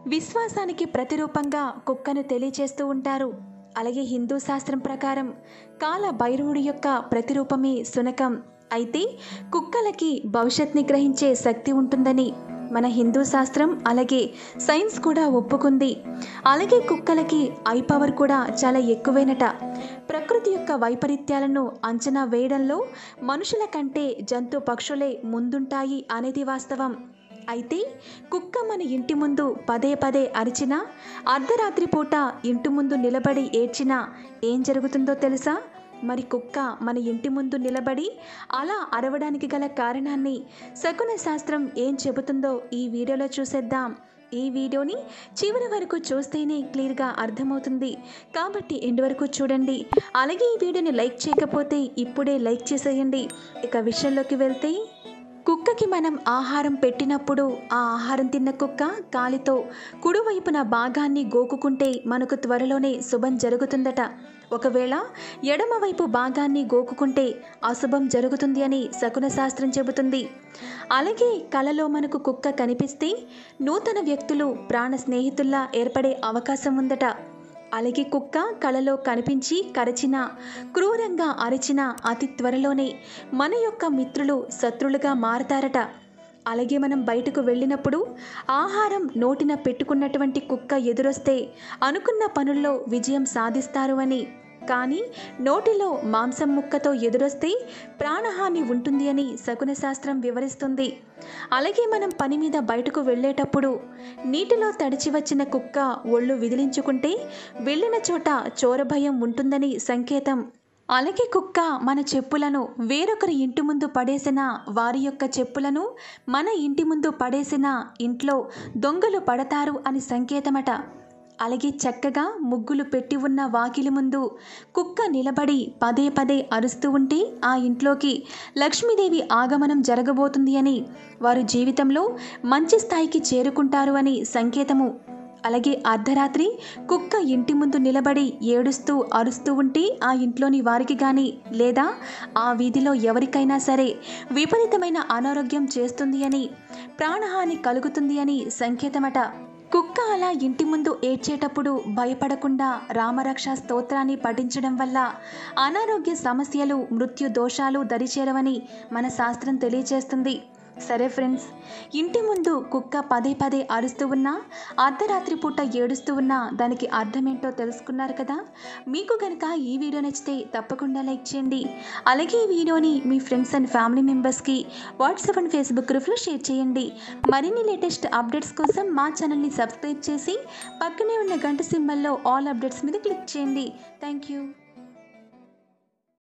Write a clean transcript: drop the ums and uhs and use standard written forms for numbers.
విశ్వాసానికి ప్రతిరూపంగా కుక్కను తెలియచేస్తూ ఉంటారు. అలాగే హిందూ శాస్త్రం ప్రకారం కాల భైరవుడి యొక్క ప్రతిరూపమే శునకం. అయితే కుక్కలకి భవిష్యత్ని గ్రహించే శక్తి ఉంటుందని మన హిందూ శాస్త్రం అలాగే సైన్స్ కూడా ఒప్పుకుంది. అలాగే కుక్కలకి ఐ పవర్ కూడా చాలా ఎక్కువేనట. ప్రకృతి యొక్క వైపరీత్యాలను అంచనా వేయడంలో మనుషుల కంటే జంతు పక్షులే ముందుంటాయి అనేది వాస్తవం. అయితే కుక్క మన ఇంటి ముందు పదే పదే అరిచినా, అర్ధరాత్రి పూట ఇంటి ముందు నిలబడి ఏడ్చినా ఏం జరుగుతుందో తెలుసా? మరి కుక్క మన ఇంటి ముందు నిలబడి అలా అరవడానికి గల కారణాన్ని శకున శాస్త్రం ఏం చెబుతుందో ఈ వీడియోలో చూసేద్దాం. ఈ వీడియోని చివరి వరకు చూస్తేనే క్లియర్గా అర్థమవుతుంది. కాబట్టి ఎండ్ వరకు చూడండి. అలాగే ఈ వీడియోని లైక్ చేయకపోతే ఇప్పుడే లైక్ చేసేయండి. ఇక విషయంలోకి వెళ్తే, కుక్కకి మనం ఆహారం పెట్టినప్పుడు ఆ ఆహారం తిన్న కుక్క కాలితో కుడివైపున భాగాన్ని గోకుకుంటే మనకు త్వరలోనే శుభం జరుగుతుందట. ఒకవేళ ఎడమవైపు భాగాన్ని గోకుకుంటే అశుభం జరుగుతుంది అని శకున శాస్త్రం చెబుతుంది. అలాగే కలలో మనకు కుక్క కనిపిస్తే నూతన వ్యక్తులు ప్రాణ స్నేహితుల్లా ఏర్పడే అవకాశం ఉందట. అలాగే కుక్క కలలో కనిపించి కరచినా, క్రూరంగా అరిచినా అతి త్వరలోనే మన యొక్క మిత్రులు శత్రులుగా మారతారట. అలాగే మనం బయటకు వెళ్ళినప్పుడు ఆహారం నోటిన పెట్టుకున్నటువంటి కుక్క ఎదురొస్తే అనుకున్న పనుల్లో విజయం సాధిస్తారు అని, కానీ నోటిలో మాంసం ముక్కతో ఎదురొస్తే ప్రాణహాని ఉంటుంది అని శకున శాస్త్రం వివరిస్తుంది. అలాగే మనం పని మీద బయటకు వెళ్ళేటప్పుడు నీటిలో తడిచి వచ్చిన కుక్క ఒళ్ళు విదిలించుకుంటే వెళ్ళిన చోట చోరభయం ఉంటుందని సంకేతం. అలాగే కుక్క మన చెప్పులను వేరొకరి ఇంటి ముందు పడేసిన, వారి యొక్క చెప్పులను మన ఇంటి ముందు పడేసిన ఇంట్లో దొంగలు పడతారు అని సంకేతమట. అలాగే చక్కగా ముగ్గులు పెట్టి ఉన్న వాకిలి ముందు కుక్క నిలబడి పదే పదే అరుస్తూ ఉంటే ఆ ఇంట్లోకి లక్ష్మీదేవి ఆగమనం జరగబోతుంది అని, వారు జీవితంలో మంచి స్థాయికి చేరుకుంటారు అని సంకేతము. అలాగే అర్ధరాత్రి కుక్క ఇంటి ముందు నిలబడి ఏడుస్తూ అరుస్తూ ఉంటే ఆ ఇంట్లోని వారికి కానీ లేదా ఆ వీధిలో ఎవరికైనా సరే విపరీతమైన అనారోగ్యం చేస్తుంది అని, ప్రాణహాని కలుగుతుంది అని సంకేతమట. కుక్క అలా ఇంటి ముందు ఏడ్చేటప్పుడు భయపడకుండా రామరక్ష స్తోత్రాన్ని పఠించడం వల్ల అనారోగ్య సమస్యలు, మృత్యు దోషాలు దరిచేరవని మన శాస్త్రం తెలియజేస్తుంది. సరే ఫ్రెండ్స్, ఇంటి ముందు కుక్క పదే పదే అరుస్తూ ఉన్నా, అర్ధరాత్రి పూట ఏడుస్తూ ఉన్నా దానికి అర్థమేంటో తెలుసుకున్నారు కదా. మీకు కనుక ఈ వీడియో నచ్చితే తప్పకుండా లైక్ చేయండి. అలాగే ఈ వీడియోని మీ ఫ్రెండ్స్ అండ్ ఫ్యామిలీ మెంబర్స్కి వాట్సాప్ అండ్ ఫేస్బుక్ గ్రూప్లో షేర్ చేయండి. మరిన్ని లేటెస్ట్ అప్డేట్స్ కోసం మా ఛానల్ని సబ్స్క్రైబ్ చేసి పక్కనే ఉన్న గంట సింబల్లో ఆల్ అప్డేట్స్ మీద క్లిక్ చేయండి. Thank you.